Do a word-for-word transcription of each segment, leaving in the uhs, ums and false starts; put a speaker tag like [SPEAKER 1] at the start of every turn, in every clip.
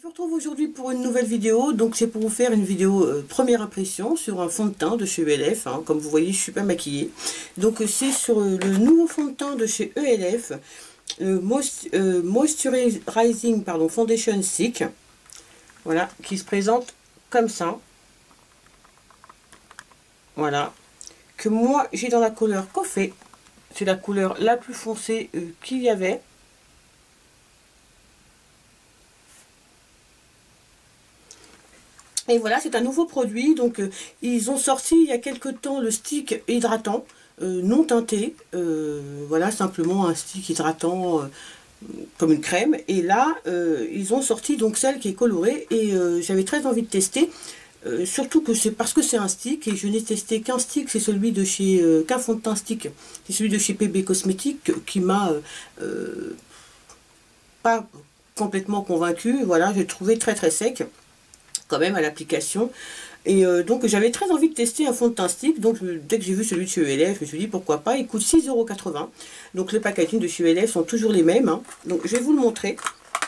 [SPEAKER 1] vous retrouve aujourd'hui pour une nouvelle vidéo. Donc c'est pour vous faire une vidéo euh, première impression sur un fond de teint de chez E L F, hein. Comme vous voyez, je suis pas maquillée. Donc euh, c'est sur euh, le nouveau fond de teint de chez E L F, le Moist, euh, Moisturizing pardon, Foundation Stick. Voilà, qui se présente comme ça. Voilà, que moi j'ai dans la couleur Coffee. C'est la couleur la plus foncée euh, qu'il y avait. Et voilà, c'est un nouveau produit. Donc euh, ils ont sorti il y a quelque temps le stick hydratant euh, non teinté. Euh, voilà, simplement un stick hydratant euh, comme une crème. Et là, euh, ils ont sorti donc celle qui est colorée. Et euh, j'avais très envie de tester. Euh, surtout que c'est parce que c'est un stick et je n'ai testé qu'un stick, c'est celui de chez euh, qu'un fond de teint stick, c'est celui de chez P B Cosmetics qui m'a euh, euh, pas complètement convaincu. Voilà, j'ai trouvé très très sec quand même à l'application. Et euh, donc j'avais très envie de tester un fond de teint stick. Donc je, dès que j'ai vu celui de chez E L F, je me suis dit pourquoi pas. Il coûte six euros quatre-vingts. Donc les packaging de chez E L F sont toujours les mêmes, hein. Donc je vais vous le montrer.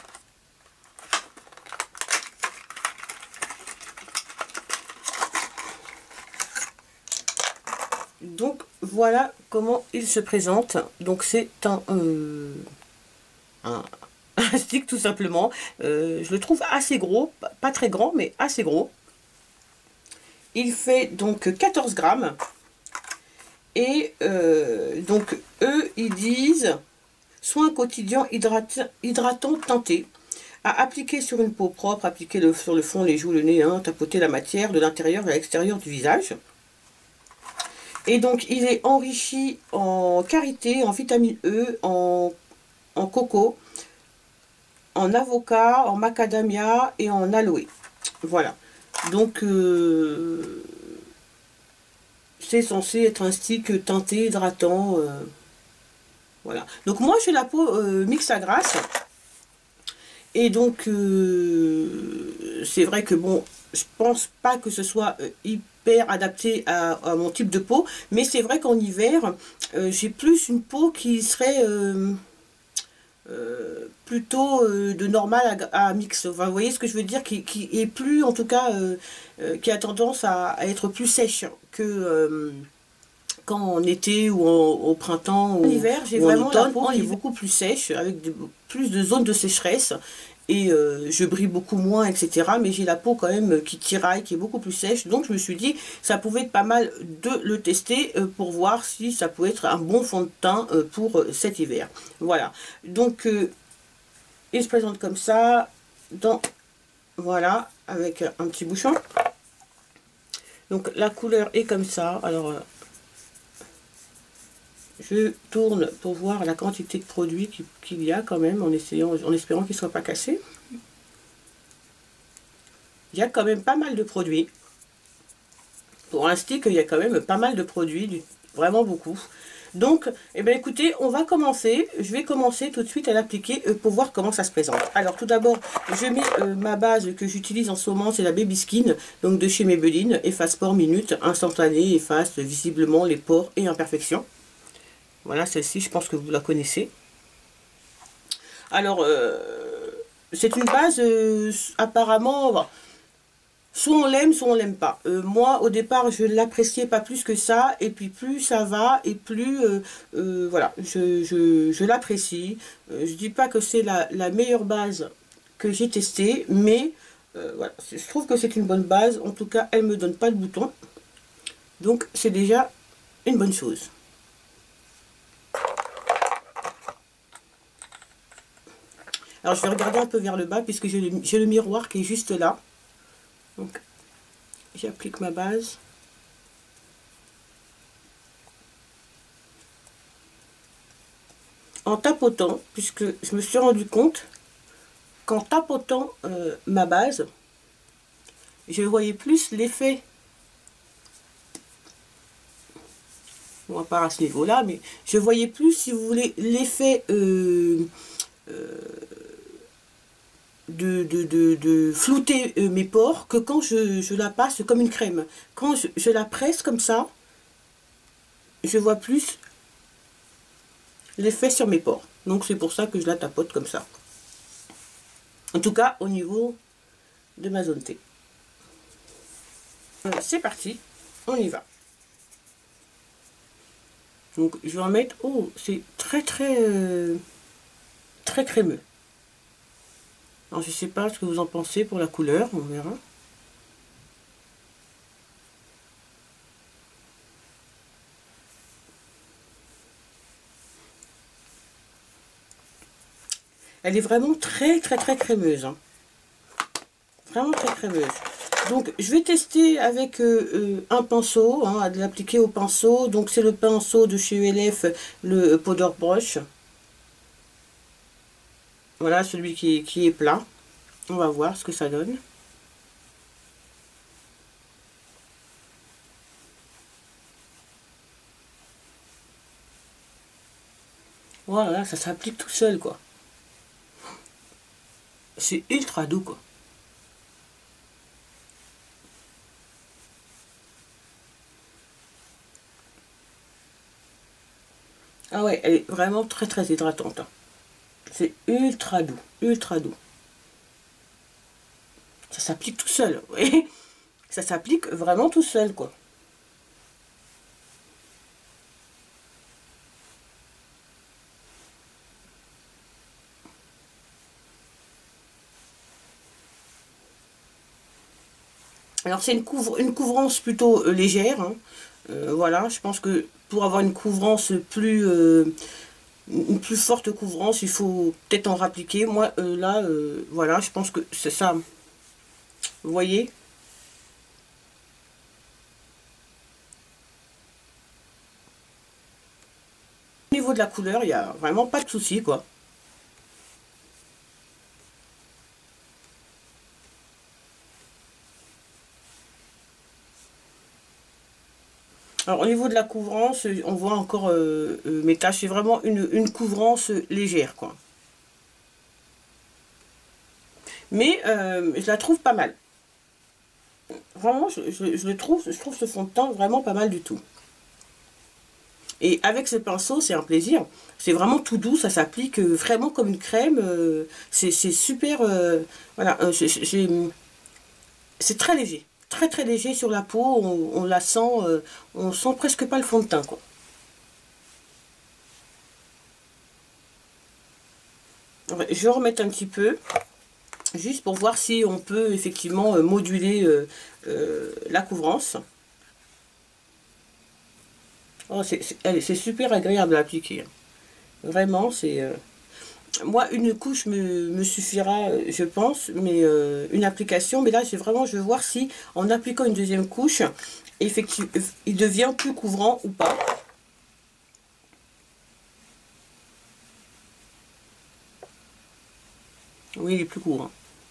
[SPEAKER 1] Donc voilà comment il se présente. Donc c'est un, euh, un, un stick tout simplement. Euh, je le trouve assez gros, pas très grand mais assez gros. Il fait donc quatorze grammes. Et euh, donc eux ils disent soin quotidien hydratant, hydratant teinté. À appliquer sur une peau propre, appliquer le, sur le front, les joues, le nez, hein, tapoter la matière de l'intérieur vers l'extérieur du visage. Et donc, il est enrichi en karité, en vitamine E, en, en coco, en avocat, en macadamia et en aloe. Voilà. Donc, euh, c'est censé être un stick teinté, hydratant. Euh, voilà. Donc, moi, j'ai la peau euh, mixte à grasse. Et donc, euh, c'est vrai que, bon, je pense pas que ce soit euh, hyper adapté à, à mon type de peau, mais c'est vrai qu'en hiver euh, j'ai plus une peau qui serait euh, euh, plutôt euh, de normal à, à mix. Enfin, vous voyez ce que je veux dire, qui, qui est plus, en tout cas, euh, euh, qui a tendance à, à être plus sèche que euh, quand en été ou en, au printemps ou en hiver. J'ai vraiment la peau qui est beaucoup plus sèche, avec de, plus de zones de sécheresse. Et euh, je brille beaucoup moins, et cetera. Mais j'ai la peau quand même qui tiraille, qui est beaucoup plus sèche. Donc je me suis dit, ça pouvait être pas mal de le tester euh, pour voir si ça pouvait être un bon fond de teint euh, pour euh, cet hiver. Voilà. Donc euh, il se présente comme ça, dans, voilà, avec un petit bouchon. Donc la couleur est comme ça. Alors euh, je tourne pour voir la quantité de produits qu'il y a quand même, en essayant, en espérant qu'il ne soit pas cassé. Il y a quand même pas mal de produits. Pour un stick, il y a quand même pas mal de produits, vraiment beaucoup. Donc, eh bien, écoutez, on va commencer. Je vais commencer tout de suite à l'appliquer pour voir comment ça se présente. Alors, tout d'abord, je mets euh, ma base que j'utilise en ce moment, c'est la Baby Skin, donc de chez Maybelline, efface pores minute, instantané, efface visiblement les pores et imperfections. Voilà, celle-ci, je pense que vous la connaissez. Alors, euh, c'est une base, euh, apparemment, bon, soit on l'aime, soit on l'aime pas. Euh, moi, au départ, je l'appréciais pas plus que ça. Et puis, plus ça va, et plus, euh, euh, voilà, je, je, je l'apprécie. Euh, je dis pas que c'est la, la meilleure base que j'ai testée, mais euh, voilà, je trouve que c'est une bonne base. En tout cas, elle me donne pas de boutons. Donc, c'est déjà une bonne chose. Alors je vais regarder un peu vers le bas puisque j'ai le, le miroir qui est juste là. Donc j'applique ma base. En tapotant, puisque je me suis rendu compte qu'en tapotant euh, ma base, je voyais plus l'effet. Bon, à part à ce niveau-là, mais je voyais plus, si vous voulez, l'effet euh, euh, De, de, de, de flouter euh, mes pores que quand je, je la passe comme une crème. Quand je, je la presse comme ça, je vois plus l'effet sur mes pores. Donc c'est pour ça que je la tapote comme ça. En tout cas, au niveau de ma zone T. C'est parti, on y va. Donc je vais en mettre, oh c'est très très euh, très crémeux. Alors je sais pas ce que vous en pensez pour la couleur, on verra. Elle est vraiment très très très crémeuse, hein. Vraiment très crémeuse. Donc je vais tester avec euh, euh, un pinceau, hein, à l'appliquer au pinceau. Donc c'est le pinceau de chez U L F, le Powder Brush. Voilà, celui qui, qui est plat. On va voir ce que ça donne. Voilà, ça s'applique tout seul, quoi. C'est ultra doux, quoi. Ah ouais, elle est vraiment très très hydratante, hein. C'est ultra doux, ultra doux. Ça s'applique tout seul, vous voyez. Ça s'applique vraiment tout seul, quoi. Alors c'est une, couvre, une couvrance plutôt euh, légère, hein. Euh, voilà, je pense que pour avoir une couvrance plus... Euh, une plus forte couvrance, il faut peut-être en rappliquer. Moi, euh, là, euh, voilà, je pense que c'est ça. Vous voyez? Au niveau de la couleur, il n'y a vraiment pas de souci, quoi. Alors au niveau de la couvrance, on voit encore euh, euh, mes taches, c'est vraiment une, une couvrance légère, quoi. Mais euh, je la trouve pas mal. Vraiment, je, je, je le trouve, je trouve ce fond de teint vraiment pas mal du tout. Et avec ce pinceau, c'est un plaisir. C'est vraiment tout doux, ça s'applique vraiment comme une crème. Euh, c'est super, euh, voilà, euh, c'est très léger. Très très léger sur la peau, on, on la sent, euh, on sent presque pas le fond de teint, quoi. Je vais remettre un petit peu, juste pour voir si on peut effectivement moduler euh, euh, la couvrance. Oh, c'est super agréable à appliquer. Vraiment, c'est... Euh... Moi, une couche me, me suffira, je pense, mais euh, une application. Mais là, j'ai vraiment, je veux voir si, en appliquant une deuxième couche, effectivement, il devient plus couvrant ou pas. Oui, il est plus couvrant.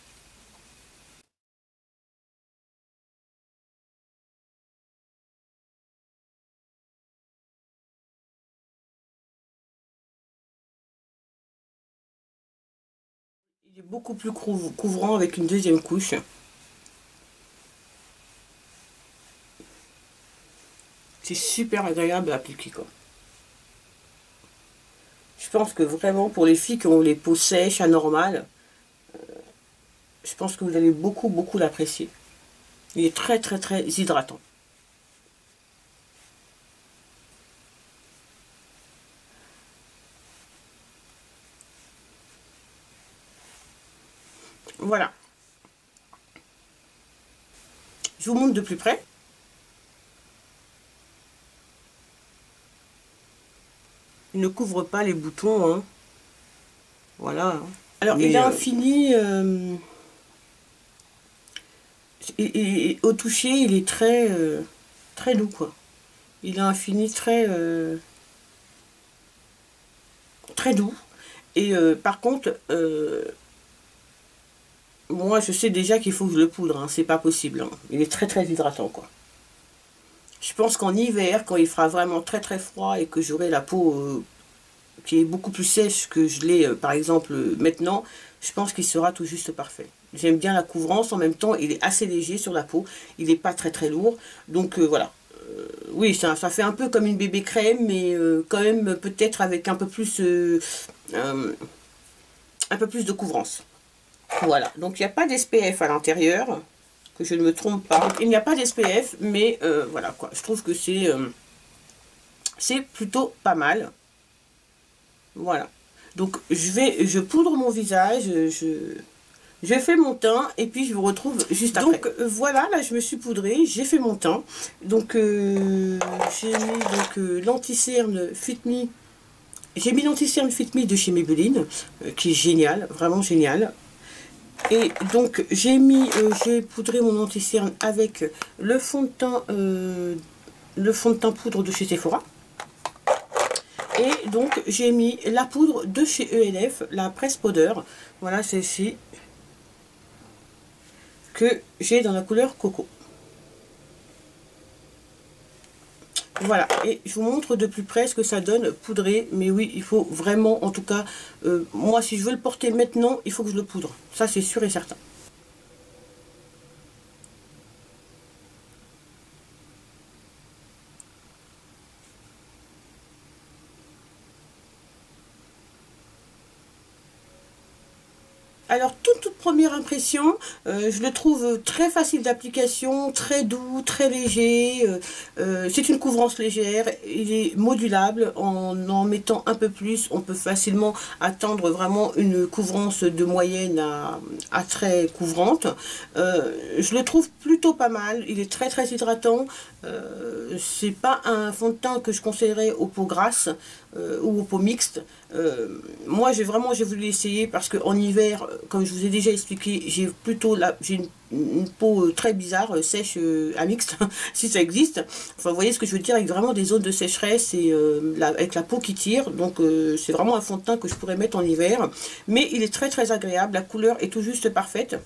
[SPEAKER 1] Il est beaucoup plus couvrant avec une deuxième couche. C'est super agréable à appliquer, quoi. Je pense que vraiment pour les filles qui ont les peaux sèches, anormales, euh, je pense que vous allez beaucoup beaucoup l'apprécier. Il est très très très hydratant. Voilà. Je vous montre de plus près. Il ne couvre pas les boutons, hein. Voilà. Alors, mais il a euh... fini... Euh... Et, et, au toucher, il est très, euh, très doux, quoi. Il a un fini très, euh, très doux. Et euh, par contre, euh, moi, je sais déjà qu'il faut que je le poudre, hein. C'est pas possible, hein. Il est très, très hydratant, quoi. Je pense qu'en hiver, quand il fera vraiment très, très froid et que j'aurai la peau euh, qui est beaucoup plus sèche que je l'ai, euh, par exemple, euh, maintenant, je pense qu'il sera tout juste parfait. J'aime bien la couvrance, en même temps, il est assez léger sur la peau, il n'est pas très très lourd, donc euh, voilà. Euh, oui, ça, ça fait un peu comme une bébé crème, mais euh, quand même peut-être avec un peu plus, euh, euh, un peu plus de couvrance. Voilà, donc il n'y a pas d'S P F à l'intérieur, que je ne me trompe pas. Donc, il n'y a pas d'S P F, mais euh, voilà quoi, je trouve que c'est euh, c'est plutôt pas mal. Voilà, donc je vais, je poudre mon visage, je, je fais mon teint et puis je vous retrouve juste après. Donc euh, voilà, là je me suis poudrée, j'ai fait mon teint. Donc euh, j'ai mis donc euh, l'anti-cerne Fit Me. J'ai mis l'anti-cerne Fit Me de chez Maybelline, euh, qui est génial, vraiment génial. Et donc j'ai mis, euh, j'ai poudré mon anti-cerne avec le fond de teint, euh, le fond de teint poudre de chez Sephora. Et donc j'ai mis la poudre de chez E L F, la Presse Powder. Voilà, celle-ci que j'ai dans la couleur coco. Voilà, et je vous montre de plus près ce que ça donne poudré. Mais oui, il faut vraiment, en tout cas, euh, moi si je veux le porter maintenant, il faut que je le poudre. Ça c'est sûr et certain. Alors, toute, toute première impression, euh, je le trouve très facile d'application, très doux, très léger. Euh, euh, c'est une couvrance légère, il est modulable. En en mettant un peu plus, on peut facilement atteindre vraiment une couvrance de moyenne à, à très couvrante. Euh, je le trouve plutôt pas mal, il est très très hydratant. Euh, c'est pas un fond de teint que je conseillerais aux peaux grasses euh, ou aux peaux mixtes. Euh, moi j'ai vraiment j'ai voulu l'essayer parce que en hiver, comme je vous ai déjà expliqué, j'ai plutôt la j'ai une, une peau très bizarre, sèche euh, à mixte, si ça existe. Enfin vous voyez ce que je veux dire, avec vraiment des zones de sécheresse et euh, la, avec la peau qui tire. Donc euh, c'est vraiment un fond de teint que je pourrais mettre en hiver. Mais il est très très agréable, la couleur est tout juste parfaite.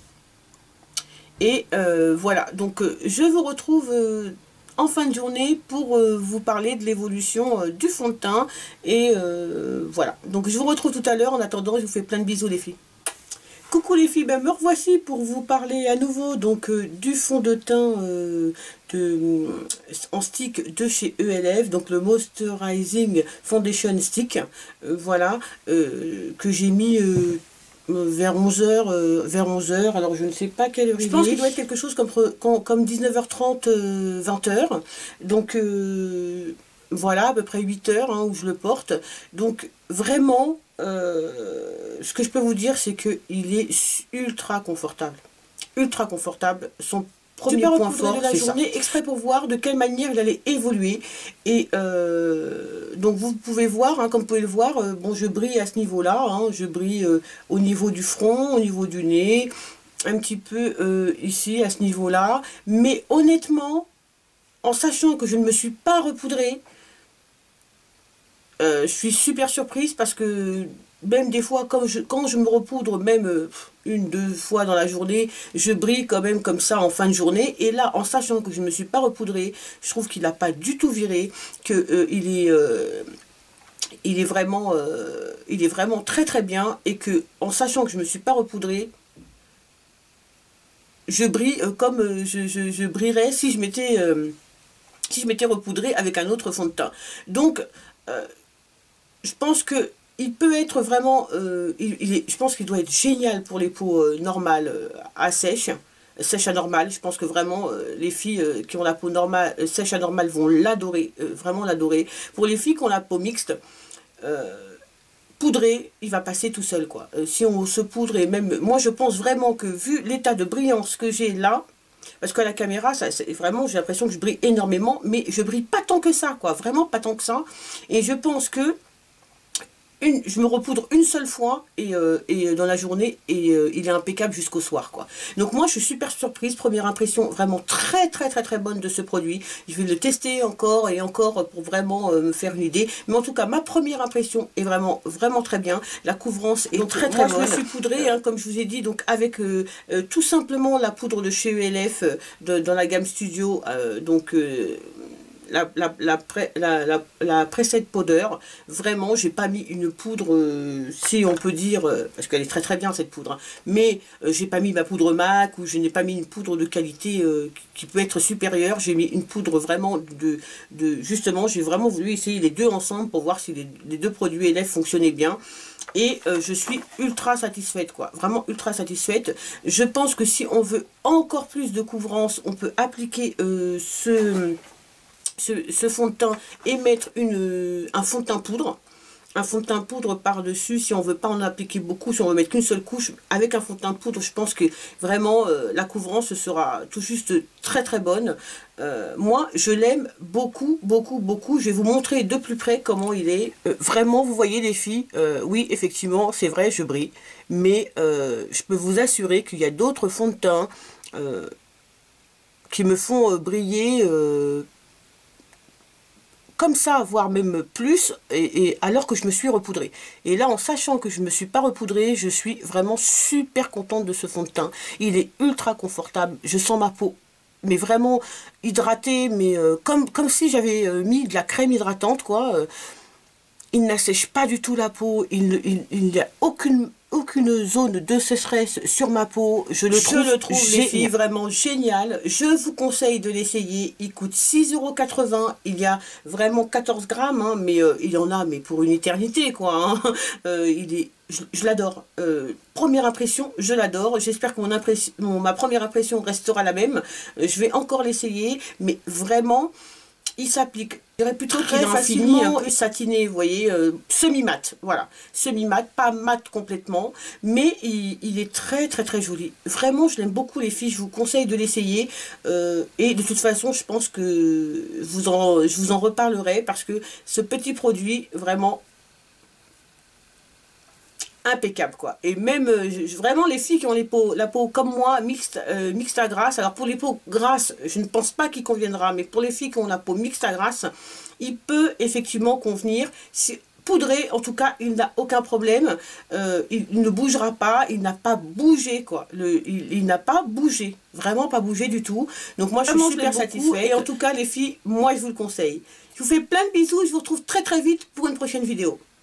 [SPEAKER 1] Et euh, voilà, donc euh, je vous retrouve euh, en fin de journée pour euh, vous parler de l'évolution euh, du fond de teint. Et euh, voilà, donc je vous retrouve tout à l'heure. En attendant, je vous fais plein de bisous les filles. Coucou les filles, ben me revoici pour vous parler à nouveau donc euh, du fond de teint euh, de, en stick de chez E L F, donc le Moisturizing Foundation Stick, euh, voilà, euh, que j'ai mis euh, vers onze heures, euh, vers onze heures, alors je ne sais pas quelle heure il est. Je pense qu'il doit être quelque chose comme, comme, comme dix-neuf heures trente, euh, vingt heures, donc euh, voilà, à peu près huit heures hein, où je le porte. Donc vraiment, euh, ce que je peux vous dire, c'est qu'il est ultra confortable. Ultra confortable. Son premier point fort, de la journée, ça. Exprès pour voir de quelle manière il allait évoluer. Et euh, donc vous pouvez voir, hein, comme vous pouvez le voir, euh, bon, je brille à ce niveau-là. Hein, je brille euh, au niveau du front, au niveau du nez, un petit peu euh, ici, à ce niveau-là. Mais honnêtement, en sachant que je ne me suis pas repoudrée, Euh, je suis super surprise parce que même des fois, quand je, quand je me repoudre, même euh, une, deux fois dans la journée, je brille quand même comme ça en fin de journée. Et là, en sachant que je ne me suis pas repoudrée, je trouve qu'il n'a pas du tout viré, qu'il euh, est... Euh, il est vraiment euh, il est vraiment très très bien, et que en sachant que je ne me suis pas repoudrée, je brille euh, comme euh, je, je, je brillerais si je m'étais euh, si je m'étais repoudrée avec un autre fond de teint. Donc euh, je pense que il peut être vraiment, euh, il, il est, je pense qu'il doit être génial pour les peaux euh, normales euh, à sèche, sèche à normale. Je pense que vraiment euh, les filles euh, qui ont la peau normale, euh, sèche à normale vont l'adorer, euh, vraiment l'adorer. Pour les filles qui ont la peau mixte, euh, poudré, il va passer tout seul quoi. Euh, si on se poudre, et même, moi je pense vraiment que vu l'état de brillance que j'ai là, parce qu'à la caméra, ça, vraiment, j'ai l'impression que je brille énormément, mais je brille pas tant que ça, quoi. Vraiment pas tant que ça. Et je pense que Une, je me repoudre une seule fois et, euh, et dans la journée, et euh, il est impeccable jusqu'au soir quoi. Donc moi je suis super surprise, première impression vraiment très très très très bonne de ce produit. Je vais le tester encore et encore pour vraiment euh, me faire une idée, mais en tout cas ma première impression est vraiment vraiment très bien. La couvrance est donc très très moi, bonne. Je me suis poudrée hein, comme je vous ai dit, donc avec euh, euh, tout simplement la poudre de chez E L F euh, de, dans la gamme Studio, euh, donc euh, la, la, la, pré, la, la, la preset powder, vraiment, j'ai pas mis une poudre, euh, si on peut dire, euh, parce qu'elle est très très bien cette poudre, hein, mais euh, j'ai pas mis ma poudre MAC, ou je n'ai pas mis une poudre de qualité euh, qui peut être supérieure. J'ai mis une poudre vraiment de, de justement, j'ai vraiment voulu essayer les deux ensemble pour voir si les, les deux produits Elef fonctionnaient bien. Et euh, je suis ultra satisfaite, quoi. Vraiment ultra satisfaite. Je pense que si on veut encore plus de couvrance, on peut appliquer euh, ce, ce, ce fond de teint et mettre une, un fond de teint poudre. Un fond de teint poudre par-dessus, si on veut pas en appliquer beaucoup, si on veut mettre qu'une seule couche, avec un fond de teint poudre, je pense que vraiment euh, la couvrance sera tout juste très très bonne. Euh, moi, je l'aime beaucoup, beaucoup, beaucoup. Je vais vous montrer de plus près comment il est. Euh, vraiment, vous voyez les filles, euh, oui, effectivement, c'est vrai, je brille. Mais euh, je peux vous assurer qu'il y a d'autres fonds de teint euh, qui me font euh, briller... Euh, comme ça, voire même plus, et, et alors que je me suis repoudrée. Et là, en sachant que je ne me suis pas repoudrée, je suis vraiment super contente de ce fond de teint. Il est ultra confortable, je sens ma peau, mais vraiment hydratée, mais euh, comme, comme si j'avais euh, mis de la crème hydratante, quoi. Euh, il n'assèche pas du tout la peau, il, il, il n'y a aucune... aucune zone de sécheresse sur ma peau. Je le trouve, je le trouve les filles, vraiment génial. Je vous conseille de l'essayer. Il coûte six euros quatre-vingts. Il y a vraiment quatorze grammes, hein, mais euh, il y en a mais pour une éternité, quoi. Hein. Euh, il est, je, je l'adore. Euh, première impression, je l'adore. J'espère que mon impression, mon, ma première impression restera la même. Euh, je vais encore l'essayer, mais vraiment... il s'applique, je dirais plutôt très facilement, un peu satiné, vous voyez, euh, semi-mat, voilà, semi-mat, pas mat complètement, mais il, il est très très très joli. Vraiment, je l'aime beaucoup les filles, je vous conseille de l'essayer, euh, et de toute façon, je pense que vous en, je vous en reparlerai, parce que ce petit produit, vraiment, impeccable, quoi. Et même euh, vraiment les filles qui ont les peaux, la peau comme moi mixte, euh, mixte à grasse, alors pour les peaux grasses je ne pense pas qu'il conviendra, mais pour les filles qui ont la peau mixte à grasse, il peut effectivement convenir. Si poudré, en tout cas, il n'a aucun problème, euh, il, il ne bougera pas, il n'a pas bougé, quoi. Le, il, il n'a pas bougé, vraiment pas bougé du tout. Donc moi je suis super satisfaite, et en tout cas les filles, moi je vous le conseille. Je vous fais plein de bisous, je vous retrouve très très vite pour une prochaine vidéo.